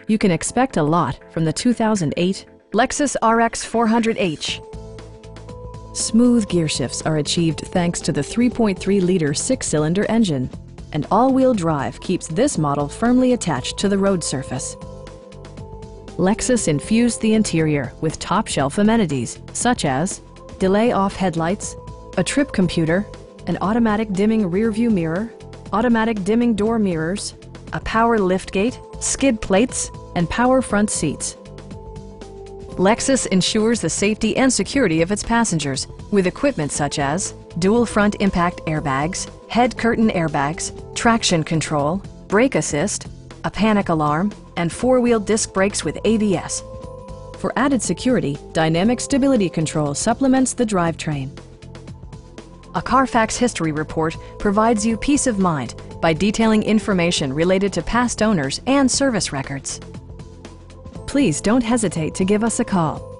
You can expect a lot from the 2008 Lexus RX 400h. Smooth gear shifts are achieved thanks to the 3.3-liter six-cylinder engine, and all-wheel drive keeps this model firmly attached to the road surface. Lexus infused the interior with top-shelf amenities such as delay-off headlights, a trip computer, an automatic dimming rearview mirror, automatic dimming door mirrors, a power liftgate, skid plates, and power front seats. Lexus ensures the safety and security of its passengers with equipment such as dual front impact airbags, head curtain airbags, traction control, brake assist, a panic alarm, and four-wheel disc brakes with ABS. For added security, Dynamic Stability Control supplements the drivetrain. A Carfax history report provides you peace of mind by detailing information related to past owners and service records. Please don't hesitate to give us a call.